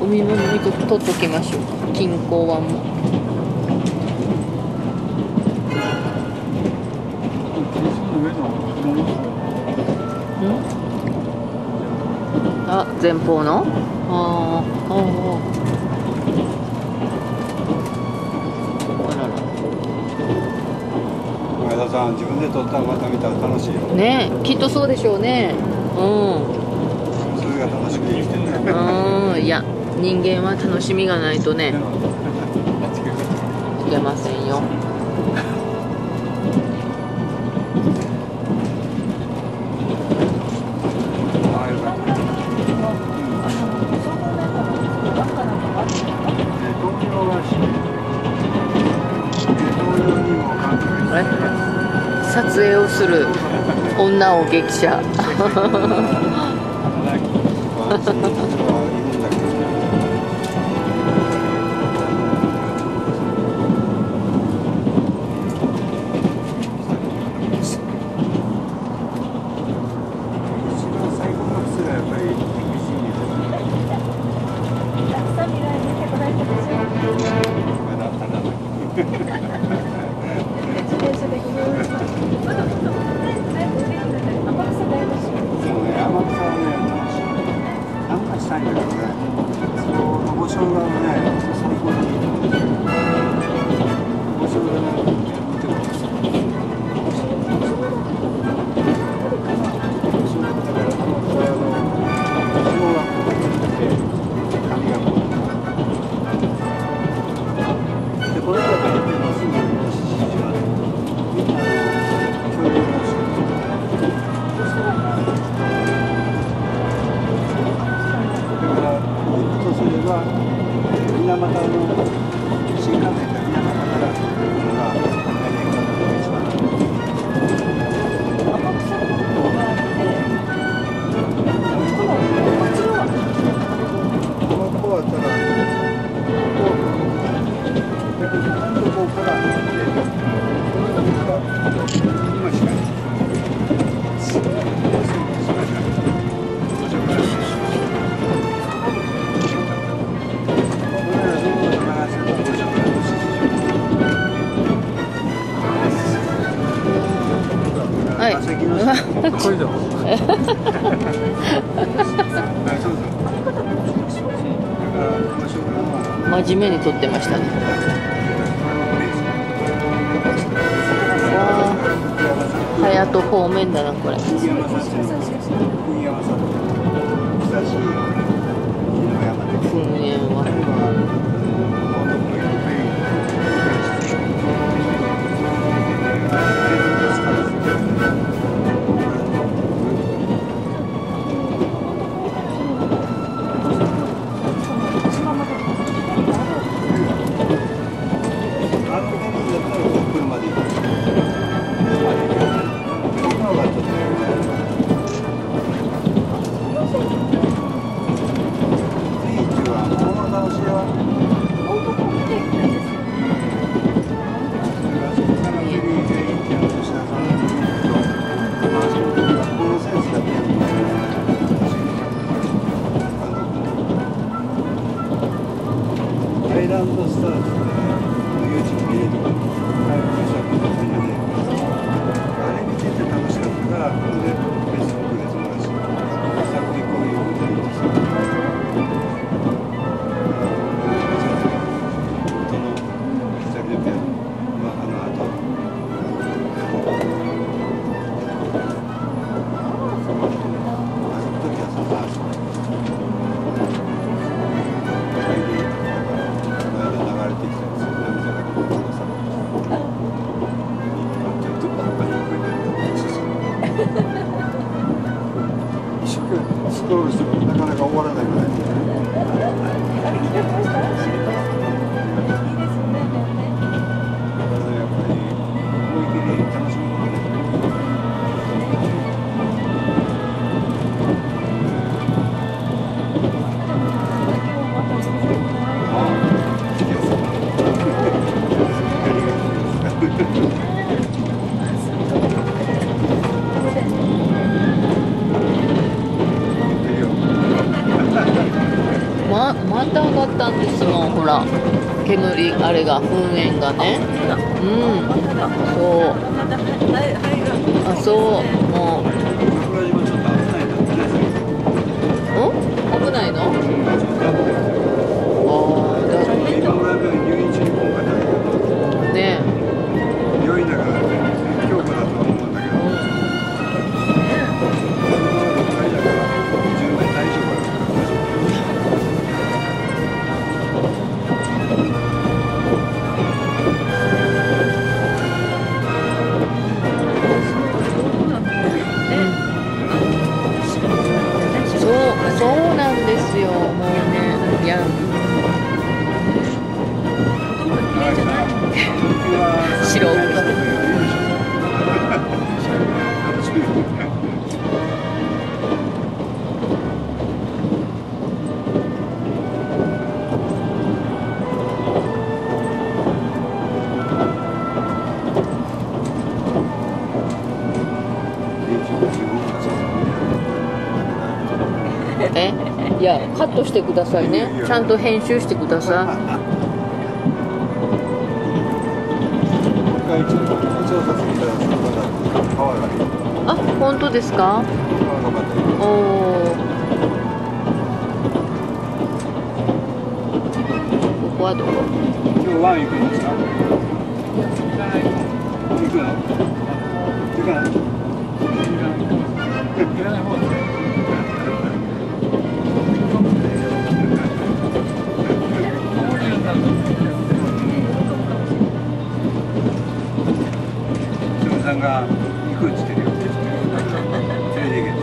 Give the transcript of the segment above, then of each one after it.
海も取っときましょう。近郊湾も。あ、前方の。ああ、 前田さん、自分で撮ったらまた見たら楽しいよ。 ねえ、きっとそうでしょうね。 それが楽しくて生きてるね。 いや、人間は楽しみがないとね、いけませんよ。撮影をする女を激写。真面目に撮ってましたね。わあ、隼人方面だなこれ。噴煙は。 流れてきた。 また上がったんですもん、ほら。煙、あれが、噴煙がね。うん。そう。あ、そう。もう。 桜島ちょっと危ないんだってね。 危ないの？ああ、だ今村病院入院中に今回大変ね。 病院だからね、強固だと思うんだけど、今のところ6回だから、10枚大丈夫だから。 そうなんですよ、もうね。いや、素人いや、カットしてくださいね。ちゃんと編集してください。あ、本当ですか？おお。ここはどこ？ 今日ワン行くんですか？行くの？行かない？行かない方ですね。さんが行くっつってるよ。連れて行け。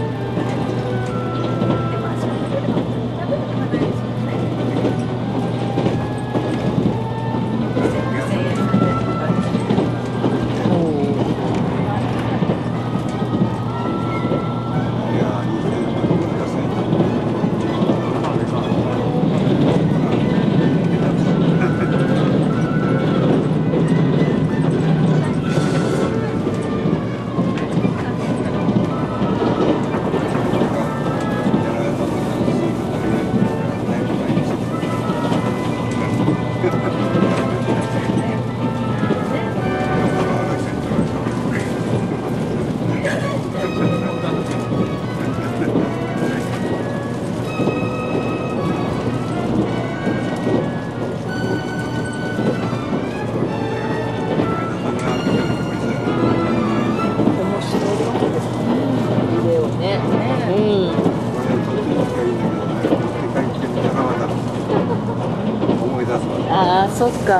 ああ、そっか。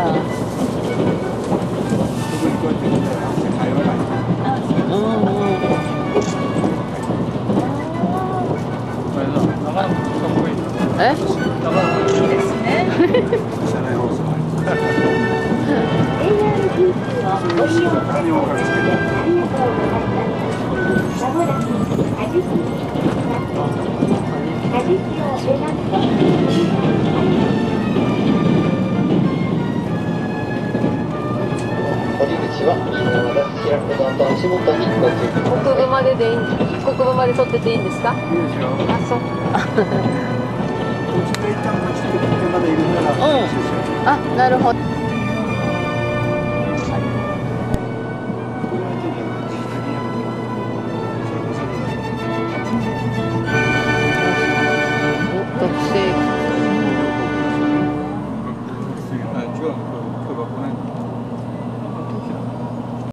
え？いいですね。国分まででいい、国分まで撮ってていいんですか？いいですよ。あ、そう。あ、なるほど。学生。 違う、今日学校ないんだ。